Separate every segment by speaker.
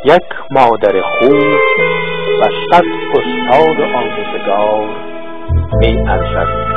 Speaker 1: یک مادر خوب و 100 استاد آموزگار می ارزد.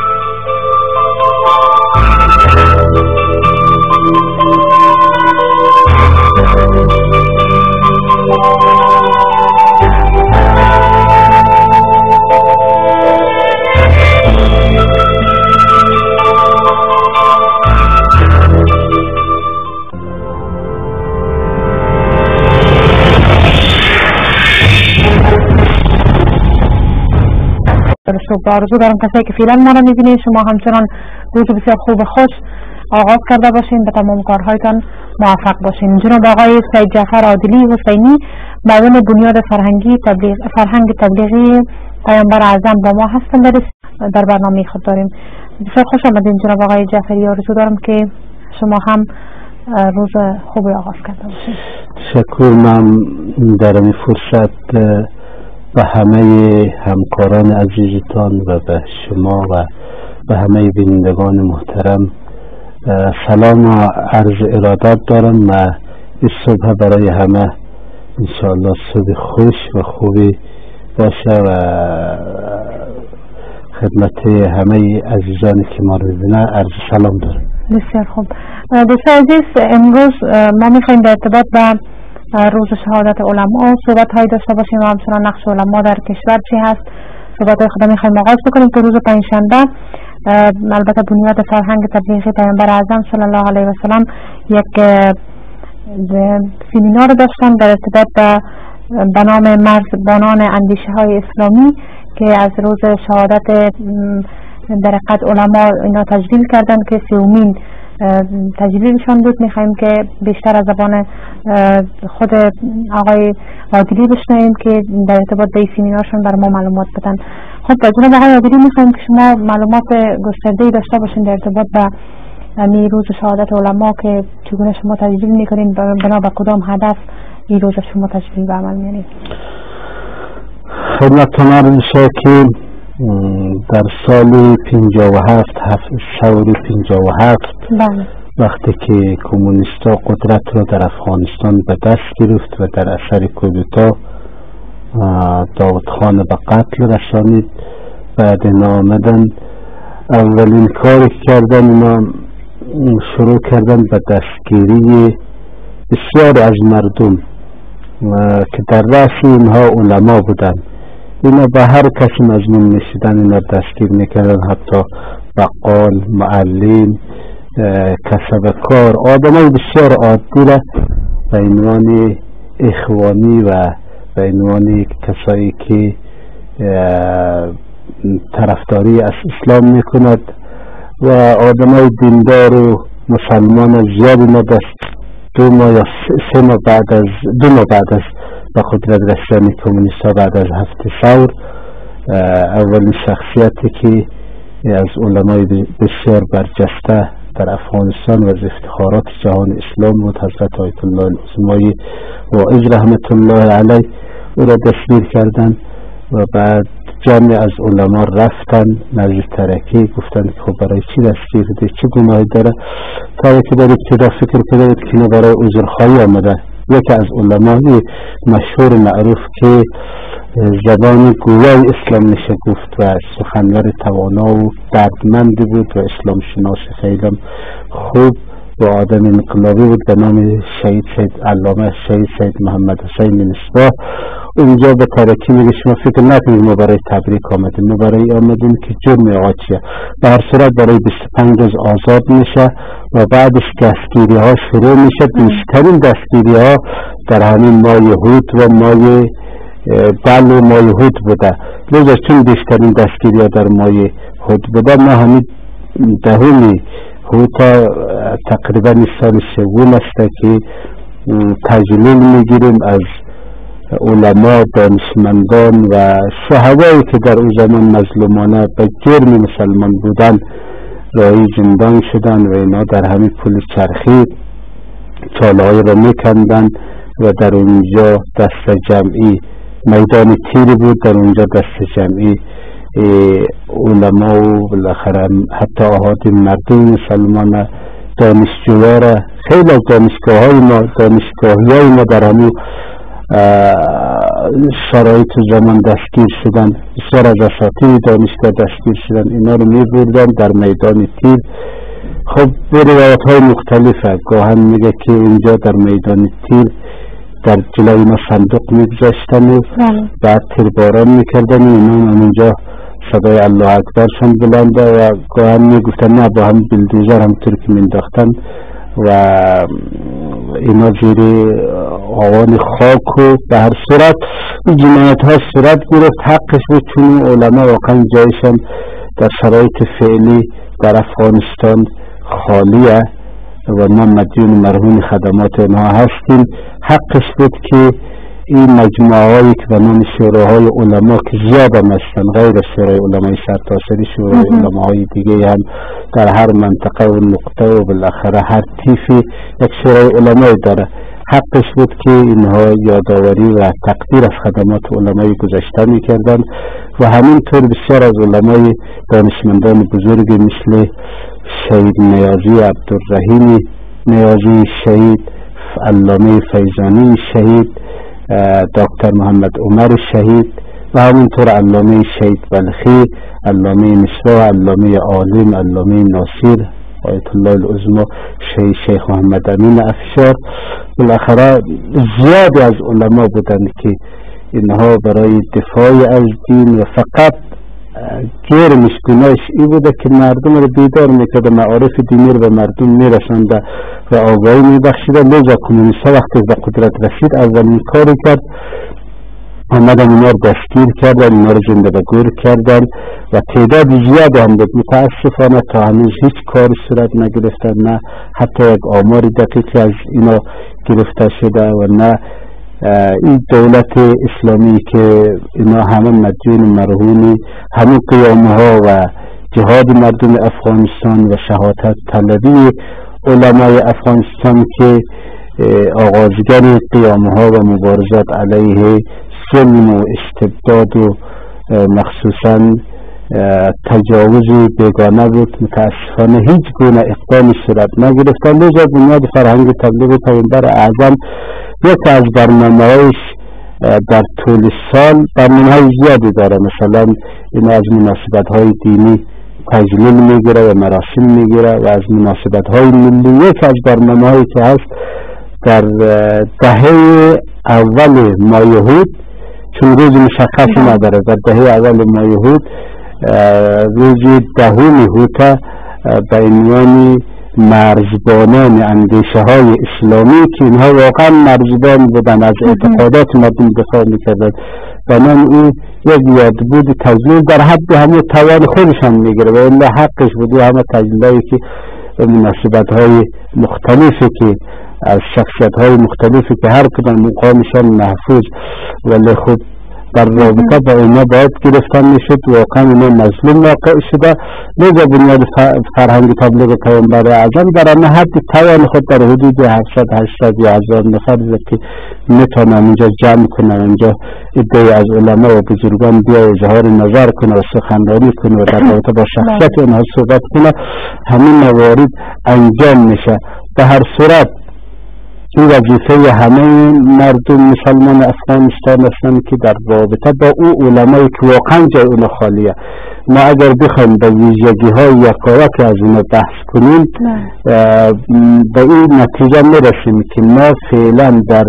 Speaker 2: آرزو دارم کسایی که فعلا ما را میبینید شما همچنان روز بسیار خوب و خوش آغاز کرده باشین، به تمام کارهایتان موفق باشین. جناب آقای سید جعفر عادلی حسینی معاون بنیاد فرهنگ تبلیغی پیامبر اعظم با ما هستند. در برنامه خود داریم. بسیار خوش آمدین جناب آقای جعفری. آرزو دارم که شما هم روز خوبی آغاز کرده باشین.
Speaker 3: تشکر. من در این فرصت به همه همکاران عزیزتان و به شما و به همه بینندگان محترم سلام و عرض ارادت دارم و این صبح برای همه انشاءالله صبح خوش و خوبی باشه و خدمت همه عزیزانی که ما رو ببینن عرض سلام دارم.
Speaker 2: بسیار خوب. دوستان عزیز، امروز ما میخواییم در ارتباط با روز شهادت علما صحبت هایی داشته باشیم و همچنان نقش علما در کشور چی هست. صحبت های خدا میخواییم آغاز بکنیم که روز پنجشنبه البته بنیاد فرهنگ تبلیغی پیامبر اعظم صلی الله علیه و سلم یک سمینار داشتن در ارتباط به نام مرزبانان اندیشه های اسلامی که از روز شهادت در حقیقت علما اینا تجلیل کردن که 30مین تجلیلشان بود. میخواییم که بیشتر از زبان خود آقای عادلی بشنویم که در ارتباط به این سمینارشون بر ما معلومات بدن. خب جناب آقای عادلی میخواییم که شما معلومات گسترده‌ای داشته باشین در ارتباط با روز شهادت علما که چگونه شما تجلیل میکنین، بنا به کدام هدف این روز شما تجلیل به عمل میارین.
Speaker 3: خدمتتون عرض میشه که در سال 57 وقتی که کمونیستا قدرت را در افغانستان به دست گرفت و در اثر کودتا داود خان به قتل رسانید، بعد اینا آمدن اولین کاری کردن اینا شروع کردن به دستگیری بسیار از مردم که در رأس اینها علما بودن. اینا به هر کسی مظنون میشدن اینا دستگیر میکردن، حتی بقال، معلم، کسب کار، آدمای بسیار عادی را به عنوان اخوانی و به عنوان کسایی که طرفداری از اسلام میکند و آدمای دیندار و مسلمان زیادی ما دست 2 ماه یا 3 ماه بعد از به قدرت رسیدن کمونیستا بعد از 7 ثور اولین شخصیتی که از علمای بسیار برجسته در افغانستان و از افتخارات جهان اسلام بود حضرت آیت الله العظمای واعظ رحمت الله علیه او را دستگیر کردن و بعد جمع از علما رفتن نزد ترکی، گفتن که خب برای چی دستگیر ده، چه گناهی داره؟ ترکی در ابتدا فکر کرد که اینو برای عذرخواهی آمده. یکی از علمای مشهور معروف که زبان گویای اسلام میشه گفت و سخنور توانا و دردمندی بود و اسلام شناس خیلی خوب و آدم انقلابی بود به نام علامه شهید سید محمد حسین مصباح. اونجا به ترکی میگه شما فکر نکنید ما برای تبریک آمدیم، ما برای آمدیم که جرم آچیه. به هر صورت برای 25 روز آزاد میشه و بعدش دستگیری ها شروع میشه. بیشترین دستگیری ها در همین ماه هود و ماه هود بوده. لذا چون بیشترین دستگیری ها در ماه هود بوده، ما همین 10 هود تقریبا سال 3 است که تجلیل میگیریم از علما، دانشمندان و صحابه‌ای که در اون زمان مظلومانه به جرم مسلمان بودن راهی زندان شدن و اینا در همین پل چرخی چاله‌های را میکندن و در اونجا دست جمعی میدان تیری بود، در اونجا دست جمعی علما و بالاخره حتی احادی مردم مسلمان دانشجوها خیلی از دانشگاهی ما در همین شرایط زمان دستگیر شدن. بسیار از اساتید دانشگاه دستگیر شدن، اینا رو می بردن در میدان تیر. خب به روایت های مختلفه، گاهن میگه که اینجا در میدان تیر در جلوی اینا صندوق میگذاشتن و بعد تیرباران میکردن و اینا اونجا صدای الله اکبرشون بلنده و گاهن میگفتن نه با هم بلدوزر همطور که مینداختن و اینا زیر آوان خاک و به هر صورت جنایت ها صورت گرفت. حقش بود چون علما واقعا جایشان در شرایط فعلی در افغانستان خالیه و ما مدیون مرهون خدمات اونها هستیم. حقش بود که این مجموعه هایی که به نام شوراهای علما که زیاد هم هستن، غیر شورای علمای سرتاسری، شورای علماهای دیگه هم در هر منطقه و نقطه و بالاخره هر تیفی یک شورای علمای داره، حقش بود که اینها یادآوری و تقدیر از خدمات علمای گذشته میکردن و همینطور بسیار از علمای دانشمندان بزرگی مثل شهید نیازی عبدالرحیم نیازی شهید، علامه فیضانی شهید، دکتر محمد عمر شهید و همینطور علامه شهید بلخی، علامه نصرا، علامه عالم، علامه ناصر، آیت الله العظمی، شیخ محمد امین افشار. بالاخره زیادی از علما بودند که اینها برای دفاع از دین و فقط جرمش گناهش ای بوده که مردم رو بیدار میکرده، معارف دینی رو به مردم میرسنده و آگاهی میبخشیده. لذا کمونیست ها وقتی به قدرت رسید اولین کاری کرد آمدن اینا رو دستگیر کردن، اینا رو زنده به گور کردن و تعداد زیاد هم بود. متاسفانه تا هنوز هیچ کاری صورت نگرفتن، نه حتی یک آمار دقیقی از اینا گرفته شده و نه این دولت اسلامی که اینا همه مدیون مرهون همون قیامه ها و جهاد مردم افغانستان و شهادت طلبی علمای افغانستان که آغازگر قیامه ها و مبارزات علیه ظلم و استبداد و مخصوصا تجاوز بیگانه بود، متاسفانه هیچ گونه اقدامی صورت نگرفتن. لذا بنیاد فرهنگ تبلیغ پیامبر اعظم یکی از برنامه‌هایش در طول سال برنامه‌های زیادی داره، مثلا این از مناسبت‌های دینی تجلیل میگیره و مراسم میگیره و از مناسبت‌های ملی. یکی از برنامه‌هایی که هست در دهه اول مایهود، چون روز مشخصی نداره، در دهه اول مایهود روز 10 هوته به عنوان مرزبانان اندیشه های اسلامی که اینها واقعا مرزبان بودن، از اعتقادات مردم دفاع میکردن، بنان او یک یادبود تجلیل در حد همه توان خودشان میگیره و الا حقش بود همه تجلیلایی که مناسبت های مختلفی که از شخصیت های مختلفی که هر کدام مقامشان محفوظ ولی خود در رابطه با اینا باید گرفتن میشد، واقعا اینا مظلوم واقع شده. لذا بنیاد فرهنگ تبلیغ پیامبر اعظم در آن حد توان خود در حدود 700-800 یا 1000 نفر که میتونن اینجا جمع کنن، اینجا ادعای از علما و بزرگان بیا اظهار نظر کنه و سخنرانی کنه و در رابطه با شخصیت اینها صحبت کنه، همین موارد انجام میشه. به هر صورت این وظیفه همه مردم مسلمان افغانستان هستند که در رابطه با او علمایی که واقعا جای اون خالیه، ما اگر بخوایم به ویژگی های یکایک از اون بحث کنیم به این نتیجه میرسیم که ما فعلا در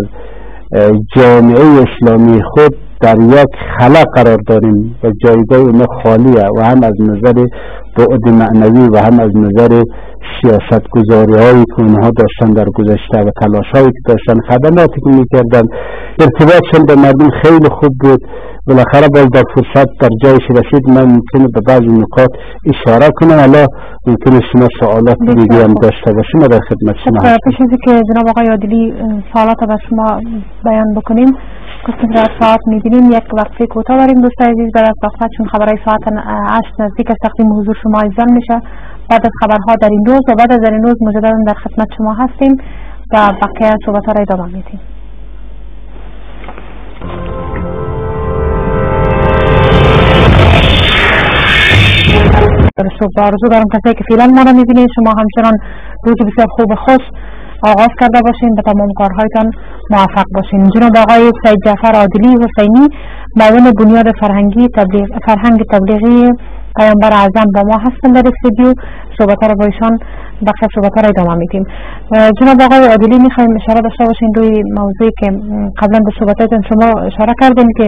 Speaker 3: جامعه اسلامی خود در یک خلا قرار داریم و جایگاه اونها خالیه و هم از نظر بعد معنوی و هم از نظر سیاست گذاری هایی که اونها داشتن در گذشته و تلاش هایی که داشتن، خدماتی که میکردن، ارتباطشان به مردم خیلی خوب بود. بالاخره باز در فرصت در جایش رسید من ممکنه به بعضی نکات اشاره کنم، حالا ممکنه شما سوالات دیگه هم داشته باشیم و در خدمت شما هستم.
Speaker 2: پیش از که جناب آقای عادلی سوالات به شما بیان بکنیم، گفتیم در ساعت میبینیم یک وقفه کوتاه داریم دوستان عزیز برای وقفه، چون خبرهای ساعت 8 نزدیک از تقدیم حضور شما ایزان میشه. بعد از خبرها در این روز و بعد از این روز مجددا در خدمت شما هستیم و بقیه صحبت‌ها را ادامه میدیم. صبح آرزو دارم کسایی که فعلا ما را میبینید، شما همچنان روز بسیار خوب و خوش آغاز کرده باشین، به تمام کارهایتان موفق باشین. جناب آقای سید جعفر عادلی حسینی معاون بنیاد فرهنگ تبلیغی پیامبر اعظم با ما هستن در استودیو. صحبت‌ها رو با ایشان بخش صحبت‌ها رو ادامه میدیم. جناب آقای عادلی میخوایم اشاره داشته باشین روی موضوعی که قبلا به صحبتاتون شما اشاره کردین که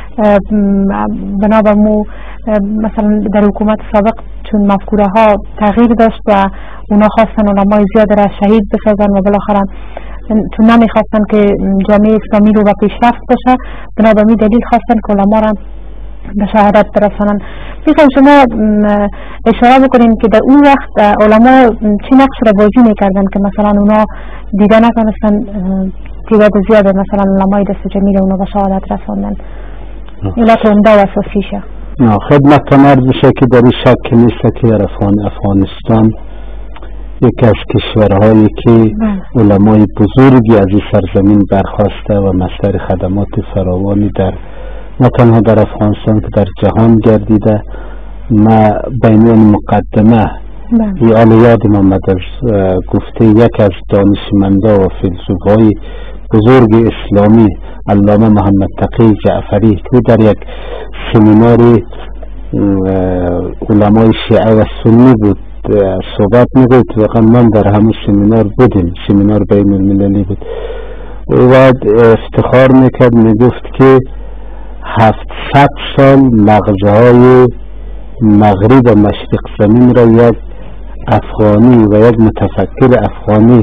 Speaker 2: بنابر مو مثلا در حکومت سابق چون مفکوره ها تغییر داشت و اونا خواستن علمای زیاد را شهید بسازن و بالاخره چون نمیخواستن که جامعه اسلامی رو به پیشرفت باشه، بنابر می دلیل خواستن که علما را به شهادت برسانن. میخوایم شما اشاره بکنین که در اون وقت علما چی نقش را بازی میکردن که مثلا اونا دیده نتونستن تعداد زیاد مثلا علمای دست جمیل اونا به شهادت رساندن؟ علت عمده و اساسیشه.
Speaker 3: خدمتتان عرض بشه که در این شک نیست که افغانستان یکی از کشورهایی که علمای بزرگی از این سرزمین برخواسته و مصدر خدمات فراوانی در نه تنها در افغانستان که در جهان گردیده. ما بینون مقدمه یال یادم آمد از گفته یک از دانشمندا و فیلسوفای بزرگ اسلامی علامه محمد تقی جعفری که در یک سمیناری علمای شیعه و سنی بود صحبت میگوید. واقعا من در همون سمینار بودیم، سمینار بین المللی بود و افتخار میکرد، میگفت که 700 سال مغزهای مغرب و مشرق زمین را یک افغانی و یک متفکر افغانی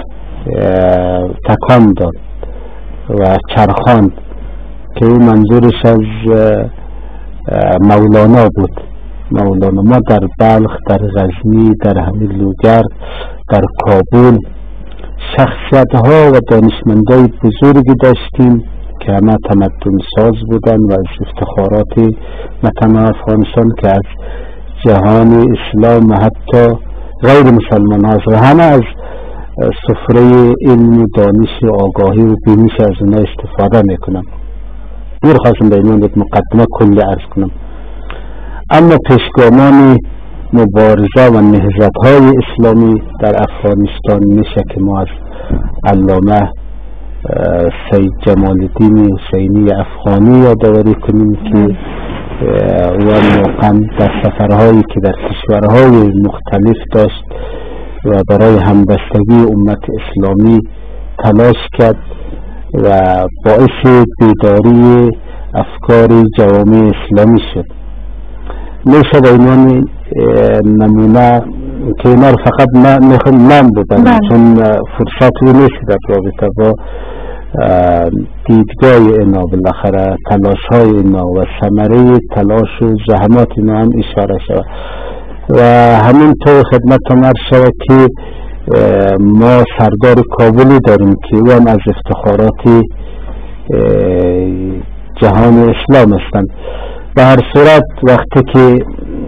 Speaker 3: تکان داد و چرخاند که او منظورش از مولانا بود. مولانا ما در بلخ، در غزنی، در همین لوگر، در کابل شخصیت ها و دانشمندای بزرگی داشتیم که همه تمدن ساز بودن و از افتخارات مثلا افغانستان که از جهان اسلام حتی غیر مسلمان ها و همه از سفره علم و دانش و آگاهی و بینش از اونا استفاده میکنم. دور خواستم به ایمان مقدمه کلی عرض کنم. اما پیشگامان مبارزه و نهضت های اسلامی در افغانستان میشه که ما از علامه سید جمال الدین حسینی افغانی یادآوری کنیم که و موقعا در سفرهایی که در کشورهای مختلف داشت و برای همبستگی امت اسلامی تلاش کرد و باعث بیداری افکار جوامع اسلامی شد. میشه به عنوان نمونه که اینا رو فقط میخوام نام ببرم چون فرصتی نیست در رابطه با دیدگاه اینا بالاخره تلاش های اینا و ثمره تلاش و زحمات اینا هم اشاره شود و همینطور خدمتتان عرض شود که ما سردار کابلی داریم که او هم از افتخارات جهان اسلام هستند. به هر صورت وقتی که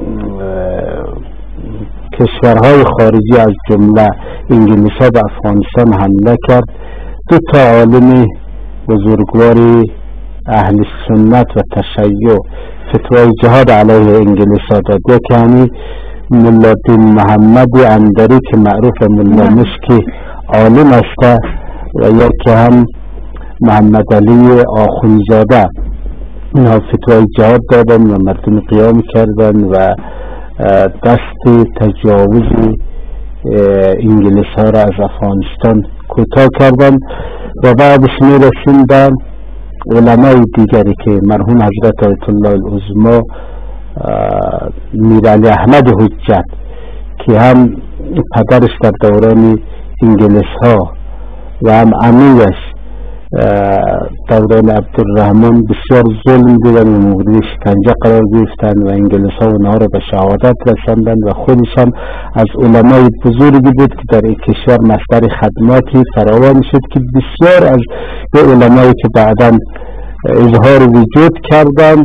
Speaker 3: کشورهای خارجی از جمله انگلیس ها به افغانستان حمله کرد، دو تا عالم بزرگوار اهل سنت و تشیع فتوای جهاد علیه انگلیس ها داد. یکی همین ملا دین محمد اندری که معروف ملا مشکی عالم است و یکی هم محمد علی آخونزاده. اینا فتوای جهاد دادن و مردم قیام کردن و دست تجاوز انگلیس ها را از افغانستان کوتاه کردن و بعدش میرسیم به علمای دیگری که مرحوم حضرت آیت الله العظما میر علی احمد حجت که هم پدرش در دوران انگلیس ها و هم امیرش دوران عبدالرحمن بسیار ظلم دیدن و مورد شکنجه قرار گرفتن و انگلیس ها اونها را به شهادت رساندن و خودش هم از علمای بزرگی بود که در این کشور مصدر خدماتی فراوان شد که بسیار از علمایی که بعدا اظهار وجود کردن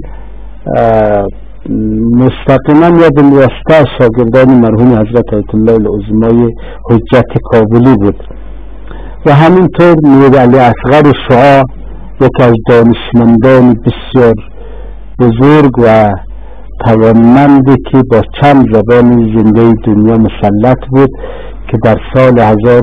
Speaker 3: مستقیما یاد الوسطی شاگردان مرحوم حضرت آیت الله العظمای حجت کابلی بود و همینطور میر علی اصغر شعاع یکی از دانشمندان بسیار بزرگ و توانمندی که با چند زبان زنده دنیا مسلط بود که در سال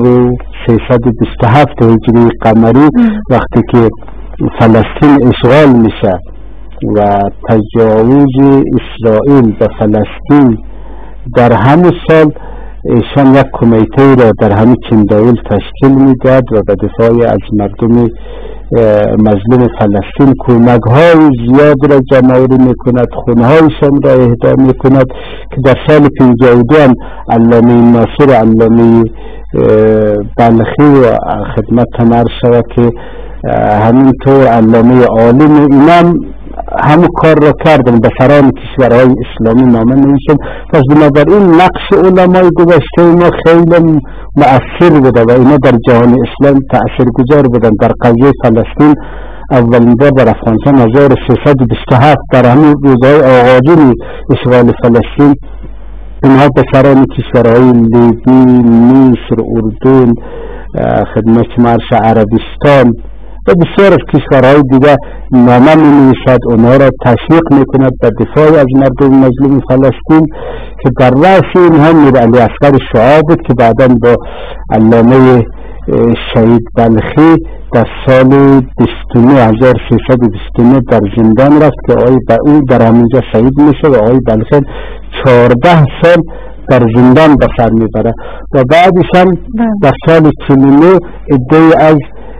Speaker 3: 1327 هجری قمری وقتی که فلسطین اشغال میشه و تجاوز اسرائیل به فلسطین در همون سال ایشان یک کمیته را در همین چنداول تشکیل میداد و به دفاع از مردم مظلوم فلسطین کمک های زیاد را جمع‌آوری میکند، خونه هایشان را اهدا میکند که در سال 52 هم علامه ناصر علامه بلخی و خدمت عرض شود که همینطور علامه عالم اینم همون کار را کردن، به سران کشورهای اسلامی نامه نوشتن. پس بنابراین نقش علمای گذشته ما خیلی مؤثر بوده و اینا در جهان اسلام تأثیرگذار بودن. در قضیه فلسطین اولین بار در افغانستان 1327 در همین روزهای آغازین اشغال فلسطین اینها به سران کشورهای لیبی، مصر، اردن، خدمت مرش عربستان و بسیار از کشورهای دیگه نامه می نویسد، اونها را تشویق می کند به دفاع از مردم مظلوم فلسطین که در رأس اینها میر علی اصغر شعاع بود که بعدا با علامه شهید بلخی در سال 1329 در زندان رفت که آقای او در همینجا شهید میشه و آقای بلخی 14 سال در زندان به سر میبره و بعدش هم در سال 49 عده‌ای از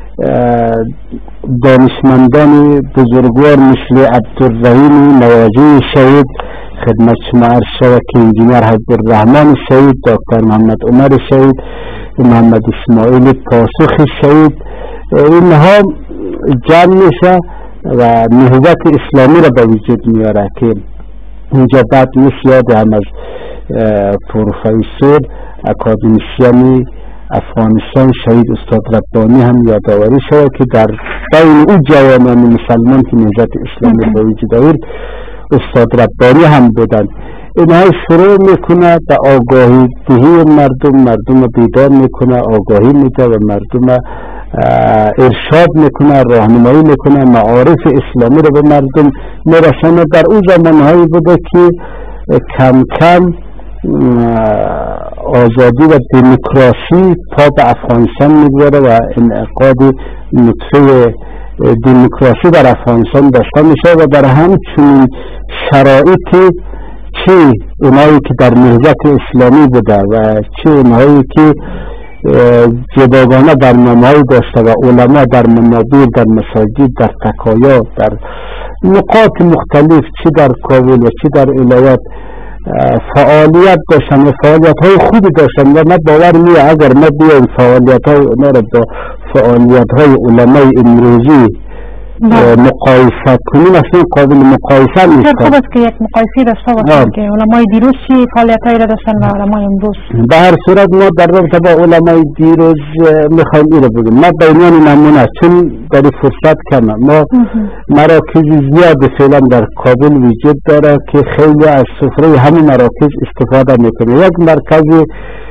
Speaker 3: دانشمندان بزرگوار مثل عبدالرحیم نواجی شهید، خدمت شما عرض شود که انجینیر عبدالرحمن شهید، دکتر محمد عمر شهید، محمد اسماعیل پاسخ شهید، اینها جمع میشه و نهضت اسلامی را به وجود میاره که اینجا بعد یاد هم از پروفسور اکادمیسیان افغانستان شهید استاد ربانی هم یادآوری شد که در بین او جوانان مسلمان که نهضت اسلامی به وجود آورد استاد ربانی هم بودن. اینها شروع میکنه به آگاهی دهی مردم بیدار میکنه، آگاهی میده و مردم ارشاد میکنه، راهنمایی میکنه، معارف اسلامی رو به مردم میرسونه. در اون زمانهایی بوده که کم کم آزادی و دموکراسی پا به افغانستان میگذاره و انعقاد نطفه دموکراسی در افغانستان داشته میشه و در همچنین شرایطی چه اونایی که در نهضت اسلامی بوده و چه اونایی که جداگانه برنامه‌ای داشته و علما در منابر، در مساجد، در تکایا، در نقاط مختلف چه در کابل و چه در ولایت فعالیت داشتن و فعالیت های خوبی داشتن و من باور میه اگر ما بیایم فعالیت های اونا را با فعالیت های علمای امروزی مقایسه کنیم اصلا قابل مقایسه نیست.
Speaker 2: خوب است که یک مقایسه داشته باشیم که علمای دیروز چی فعالیت هایی را داشتن و علمای امروز.
Speaker 3: به هر صورت ما در رابطه با علمای دیروز میخوایم این را بگیم ما بینان نمونه چون در فرصت کمه ما مراکز زیاد فعلا در کابل وجود داره که خیلی از سفره همین مراکز استفاده میکنه. یک مرکز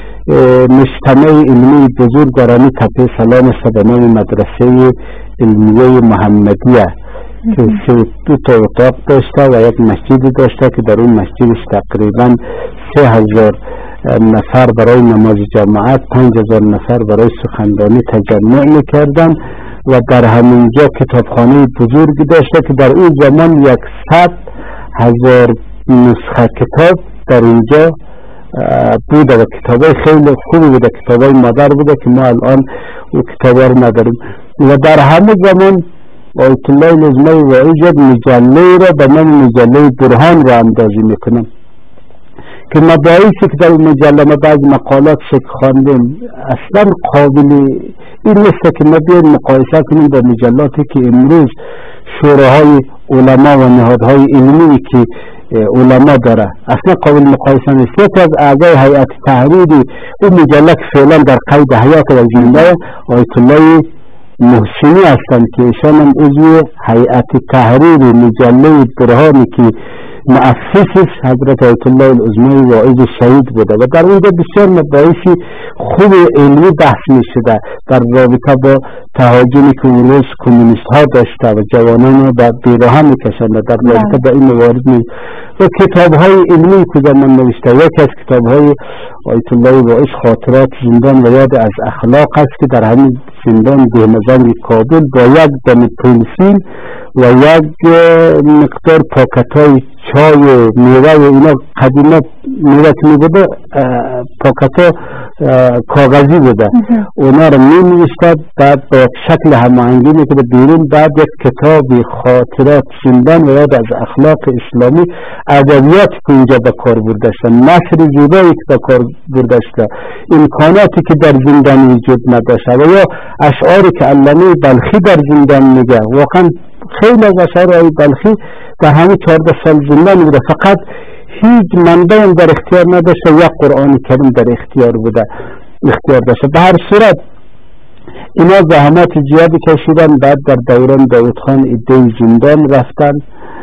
Speaker 3: مجتمع علمی بزرگ در آن تپه سلام است به نام مدرسه علمیه محمدیه که دو تا اتاق داشته و یک مسجد داشته که در اون مسجدش تقریبا 3000 نفر برای نماز جماعت، 5000 نفر برای سخنرانی تجمع میکردن و در همینجا کتابخانه بزرگی داشته که در اون زمان 100,000 نسخه کتاب در اینجا بوده و کتابای خیلی خوبی بوده، کتابای مادر بوده که ما الان او کتابا رو نداریم و در همه زمان آیت الله لزمه وعیجد مجله را به من مجله برهان را اندازی میکنم که مباحثی که در مجله ما بعض مقالات شک خواندیم اصلا قابل این نیست که ما بیایم مقایسه کنیم با مجلاتی که امروز شوراهای علما و نهادهای علمی که علما داره اصلا قابل مقایسه نیست. یکی از اعضای هیئت تحریری این مجله که فعلا در قید حیات و زنده آیت الله محسنی هستند که ایشان هم عضو هیئت تحریری مجله برهانی که مؤسسش حضرت آیت الله العظمای واعظ شهید بوده و در اونجا بسیار مباحث خوب علمی بحث می شده در رابطه با تهاجمی که اون روز کمونیست ها داشته و جوانان رو به بیراه می کشنده در رابطه با این موارد می و کتاب های علمی که من نوشته. یکی از کتاب های آیت الله واعظ خاطرات زندان و یاد از اخلاق است که در همین زندان دهمزنگ کابل با یک دم پنسیل و یک مقدار پاکتای چای میوه و اینا قدیما میوه که میبوده پاکتا کاغذی بوده اونا رو می نوشته بعد با شکل هماهنگی میکنه بیرون بعد یک کتاب خاطرات زندان و یاد از اخلاق اسلامی ادبیاتی که اینجا به کار برده شده نثر زیبایی که به کار برده شده امکاناتی که در زندان وجود نداشته و یا اشعاری که علامه بلخی در زندان میگه واقعا خیلی از اشعار بلخی در همین 14 سال زندان بوده فقط هیچ منبع در اختیار نداشته یک قرآن کریم در اختیار داشته. به هر صورت اینا زحمات زیادی کشیدن بعد در دوران داود خان ایده زندان رفتن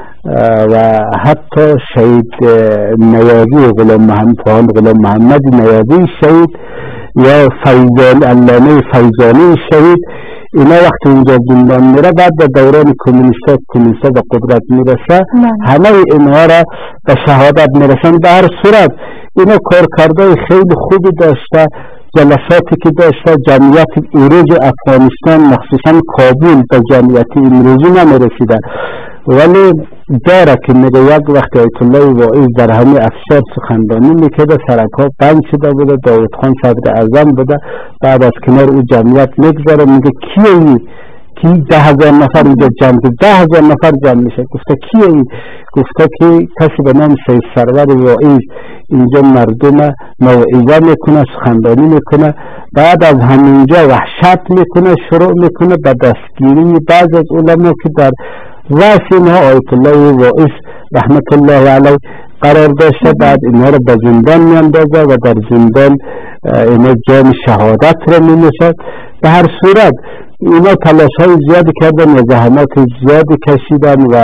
Speaker 3: و حتی شهید نیازی غلام محمد نیازی شهید یا فیضان علامه فیضانی شهید اینا وقتی اونجا زندان میره بعد در دوران کمونیستا به قدرت میرسه همه اینها را به شهادت میرسن. به هر صورت اینا کارکردهای خیلی خوبی داشته جلساتی که داشته جمعیت ایروج افغانستان مخصوصا کابل به جمعیت امروزی نمیرسیدن ولی داره که میگه یک وقت آیت الله واعظ در همه افشار سخنرانی میکرده سرکها بند شده بوده داود خان صدر اعظم بوده بعد از کنار او جمعیت میگذاره میگه کیه کی 10,000 نفر اینجا جمع 10,000 نفر جمع میشه گفته کیه این گفته که کسی به نام سید سرور واعظ اینجا مردم موعظه میکنه سخنرانی میکنه بعد از همینجا وحشت میکنه شروع میکنه به دستگیری بعض از علما که در راس اینها آیت الله واعظ رحمت الله علیه قرار داشته بعد اینها رو به زندان میاندازه و در زندان اینا جام شهادت رو می‌نوشد. به هر صورت اینا تلاش های زیادی کردن و زحمات زیادی کشیدن و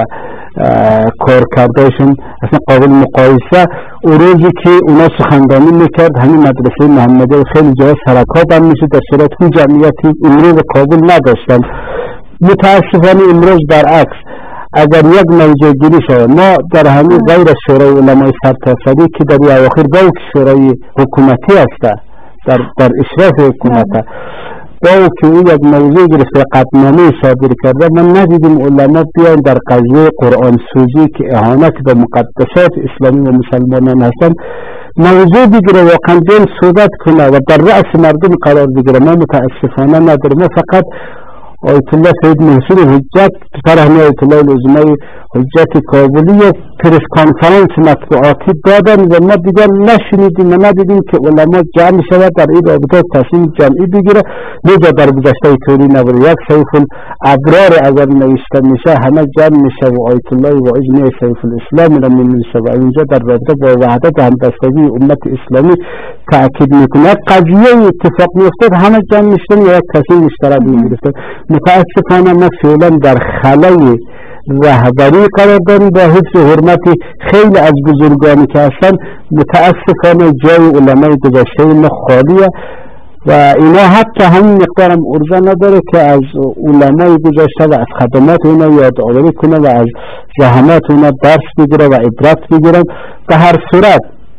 Speaker 3: کارکردشون اصلا قابل مقایسه. اون روزی که اونا سخنرانی میکرد همین مدرسه محمدی خیلی جای سرکا بند میشد در صورت که جمعیتی امروز کابل نداشتن. متاسفانه امروز برعکس اگر یک موضوع گیری شود ما در همین غیر شورای علمای سرتاسری که در اواخر باو که شورای حکومتی است در اشراف حکومت باو که او یک موضوع گرفته قطعنامه صادر کرده من ندیدیم علما بیان در قضیه قرآن سوزی که اهانت به مقدسات اسلامی و مسلمانان هستند موضوع بگیره واقعا دل صحبت کنه و در رأس مردم قرار بگیره. ما متاسفانه نداریم. ما فقط آیت الله سید منصور حجت فرهنگ آیت الله العظمای حجت کابلی یک پرس کانفرانس مطبوعاتی دادن و ما دیگر نشنیدیم و ندیدیم که علما جمع شود در این رابطه تصمیم جمعی بگیره. نجا در گذشته طوری نبوده. یک سیف الابرار اگر نوشته میشه همه جمع میشه و آیت الله واعظ می سیف الاسلام را می‌نویسه و اینجا در رابطه با وحدت همبستگی امت اسلامی تاکید میکنه. قضیه اتفاق میافتاد همه جمع میشدن و یک تصمیم مشترک میگرفتن. متاسفانه ما فعلا در خلای رهبری قرار داریم با حفظ حرمت خیلی از بزرگانی که هستن. متاسفانه جای علمای گذشته ما خالیه و اینا حتی همین مقدار هم ارزه نداره که از علمای گذشته و از خدمات اینا یادآوری کنه و از زحمات اینا درس بگیره و عبرت بگیرن. به هر صورت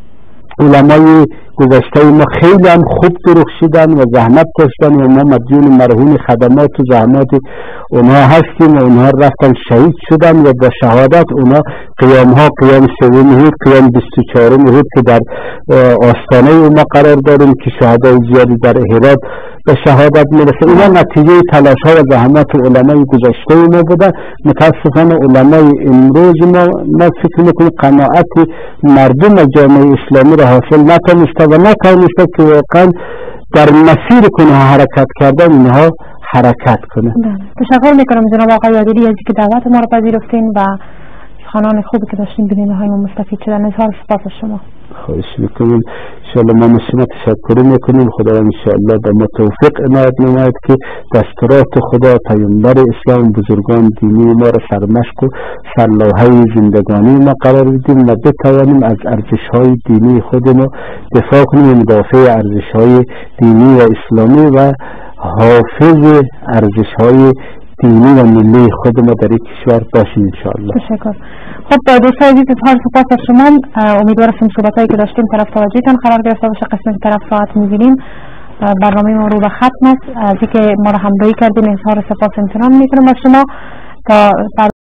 Speaker 3: علمای گذشته ما خیلی هم خوب درخشیدن و زحمت کشیدن و ما مدیون مرهون خدمات و زحمات اونها هستیم و اونها رفتن شهید شدن و با شهادت اونها قیام 3 مهر قیام 24 مهر که در آستانه ما قرار داریم که شهدای زیادی در هرات به شهادت میرسه. اینا نتیجه تلاش ها و زحمات علمای گذشته ما بوده. متاسفانه علمای امروز ما فکر میکنیم قناعت مردم جامعه اسلامی را حاصل نتونسته و نتونسته که واقعا در مسیر کنه حرکت کردن اینها حرکت کنه.
Speaker 2: تشکر میکنم جناب آقای یادیری از که دعوت ما را پذیرفتین و سخنان خوبی که داشتیم بیننده های ما مستفید شدن. اظهار سپاس از شما.
Speaker 3: خواهش میکنم. انشاءالله ما از شما تشکر میکنیم. خدا انشاءالله به ما توفیق عنایت نماید که دستورات خدا، پیامبر اسلام، بزرگان دینی ما را سرمشق و سرلوحه زندگانی ما قرار بدیم و بتوانیم از ارزش های دینی خود ما دفاع کنیم، مدافع ارزش های دینی و اسلامی و حافظ ارزش های دینی و ملی خود ما در این کشور باشیم انشاءالله.
Speaker 2: تشکر. خب دوستان عزیز، اظهار سپاس از شما. امیدوارم صحبتایی که داشتیم طرف توجهتان قرار گرفته باشه. قسمت طرف ساعت می‌بینیم برنامه ما رو به ختم است. از اینکه ما را همراهی کردین اظهار سپاس امتنان میکنم از شما. تا